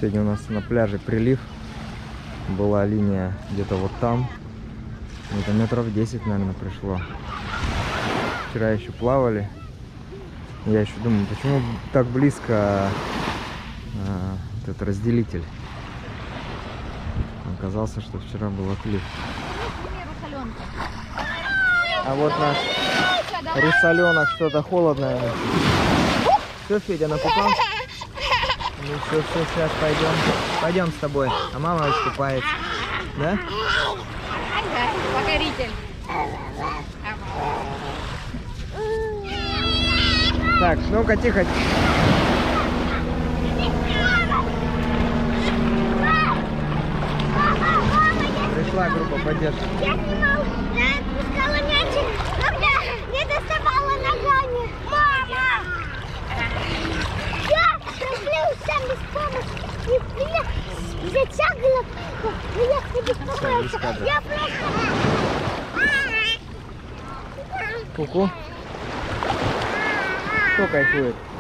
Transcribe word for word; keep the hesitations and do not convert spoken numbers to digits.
Сегодня у нас на пляже прилив. Была линия где-то вот там. Это метров десять, наверное, пришло. Вчера еще плавали. Я еще думаю, почему так близко а, вот этот разделитель. Оказался, что вчера был отлив. А вот наш русаленок, что-то холодное. Все, Федя, накупался? Ну все, все, сейчас пойдем. Пойдем с тобой. А мама искупается. Да? Покоритель. Так, ну-ка, тихо. Пришла группа поддержки. Я снимал, я отпускала мячик, но не доставала ногами. Мама! Я проплелся без помощи и затягивала, но я не беспокоился. Я просто... Ку-ку. Кто кайфует?